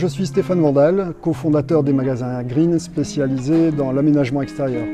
Je suis Stéphane Vandal, cofondateur des magasins Green spécialisés dans l'aménagement extérieur.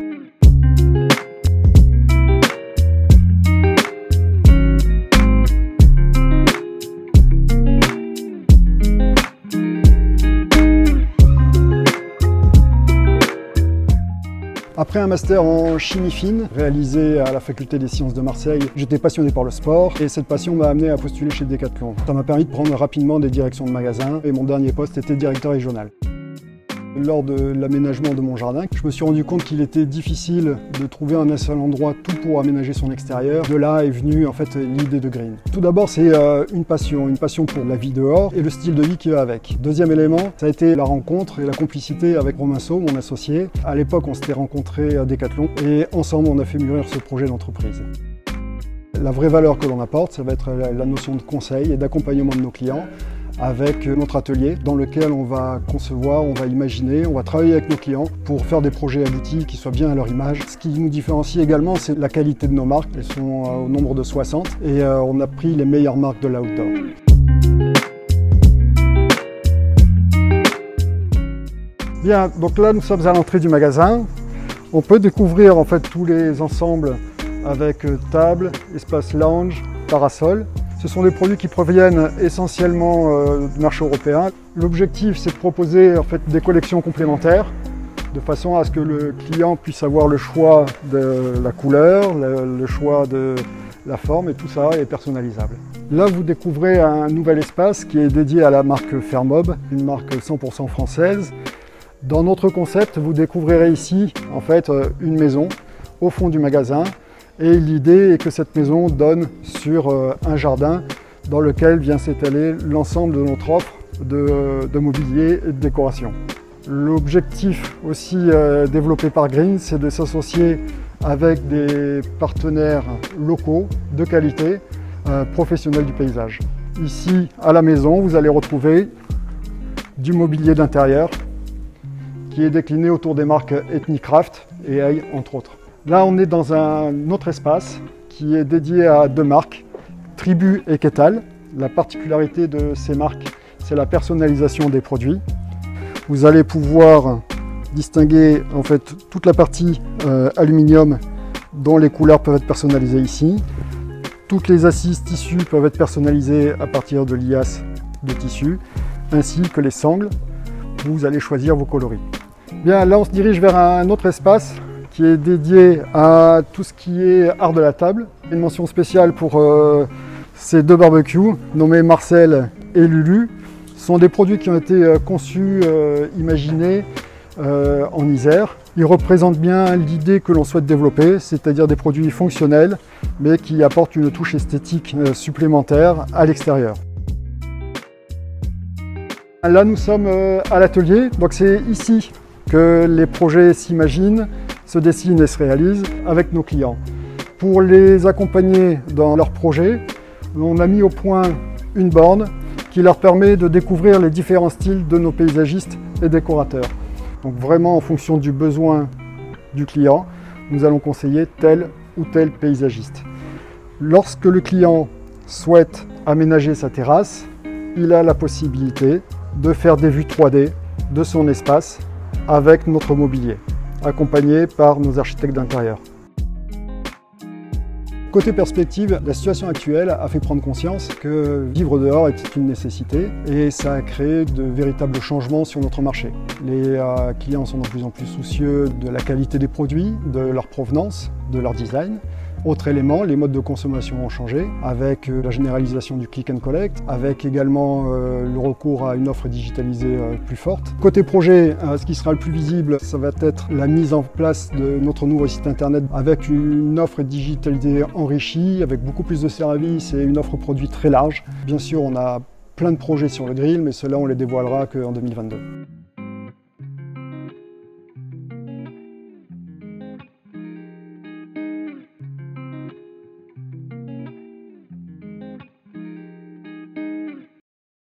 Après un master en chimie fine, réalisé à la faculté des sciences de Marseille, j'étais passionné par le sport et cette passion m'a amené à postuler chez Decathlon. Ça m'a permis de prendre rapidement des directions de magasins et mon dernier poste était directeur régional. Lors de l'aménagement de mon jardin, je me suis rendu compte qu'il était difficile de trouver un seul endroit tout pour aménager son extérieur. De là est venue en fait l'idée de Green. Tout d'abord, c'est une passion pour la vie dehors et le style de vie qui va avec. Deuxième élément, ça a été la rencontre et la complicité avec Romain Saut, mon associé. À l'époque, on s'était rencontrés à Decathlon et ensemble, on a fait mûrir ce projet d'entreprise. La vraie valeur que l'on apporte, ça va être la notion de conseil et d'accompagnement de nos clients, avec notre atelier dans lequel on va concevoir, on va imaginer, on va travailler avec nos clients pour faire des projets aboutis qui soient bien à leur image. Ce qui nous différencie également, c'est la qualité de nos marques. Elles sont au nombre de 60 et on a pris les meilleures marques de l'outdoor. Bien, donc là nous sommes à l'entrée du magasin. On peut découvrir en fait tous les ensembles avec table, espace lounge, parasol. Ce sont des produits qui proviennent essentiellement du marché européen. L'objectif, c'est de proposer en fait, des collections complémentaires de façon à ce que le client puisse avoir le choix de la couleur, le choix de la forme et tout ça est personnalisable. Là, vous découvrez un nouvel espace qui est dédié à la marque Fermob, une marque 100% française. Dans notre concept, vous découvrirez ici en fait, une maison au fond du magasin. Et l'idée est que cette maison donne sur un jardin dans lequel vient s'étaler l'ensemble de notre offre de mobilier et de décoration. L'objectif aussi développé par Green, c'est de s'associer avec des partenaires locaux de qualité, professionnels du paysage. Ici, à la maison, vous allez retrouver du mobilier d'intérieur qui est décliné autour des marques Ethnicraft et Hey, entre autres. Là, on est dans un autre espace qui est dédié à deux marques, Tribu et Ketal. La particularité de ces marques, c'est la personnalisation des produits. Vous allez pouvoir distinguer en fait toute la partie aluminium dont les couleurs peuvent être personnalisées ici. Toutes les assises tissus peuvent être personnalisées à partir de liasses de tissu, ainsi que les sangles. Vous allez choisir vos coloris. Bien, là, on se dirige vers un autre espace qui est dédié à tout ce qui est art de la table. Une mention spéciale pour ces deux barbecues, nommés Marcel et Lulu. Ce sont des produits qui ont été conçus, imaginés en Isère. Ils représentent bien l'idée que l'on souhaite développer, c'est-à-dire des produits fonctionnels, mais qui apportent une touche esthétique supplémentaire à l'extérieur. Là, nous sommes à l'atelier, donc c'est ici que les projets s'imaginent, se dessinent et se réalisent avec nos clients. Pour les accompagner dans leurs projets, on a mis au point une borne qui leur permet de découvrir les différents styles de nos paysagistes et décorateurs. Donc vraiment en fonction du besoin du client, nous allons conseiller tel ou tel paysagiste. Lorsque le client souhaite aménager sa terrasse, il a la possibilité de faire des vues 3D de son espace avec notre mobilier, accompagné par nos architectes d'intérieur. Côté perspective, la situation actuelle a fait prendre conscience que vivre dehors était une nécessité et ça a créé de véritables changements sur notre marché. Les clients sont de plus en plus soucieux de la qualité des produits, de leur provenance, de leur design. Autre élément, les modes de consommation ont changé avec la généralisation du click and collect, avec également le recours à une offre digitalisée plus forte. Côté projet, ce qui sera le plus visible, ça va être la mise en place de notre nouveau site internet avec une offre digitalisée enrichie, avec beaucoup plus de services et une offre produit très large. Bien sûr, on a plein de projets sur le grill, mais ceux-là, on les dévoilera qu'en 2022.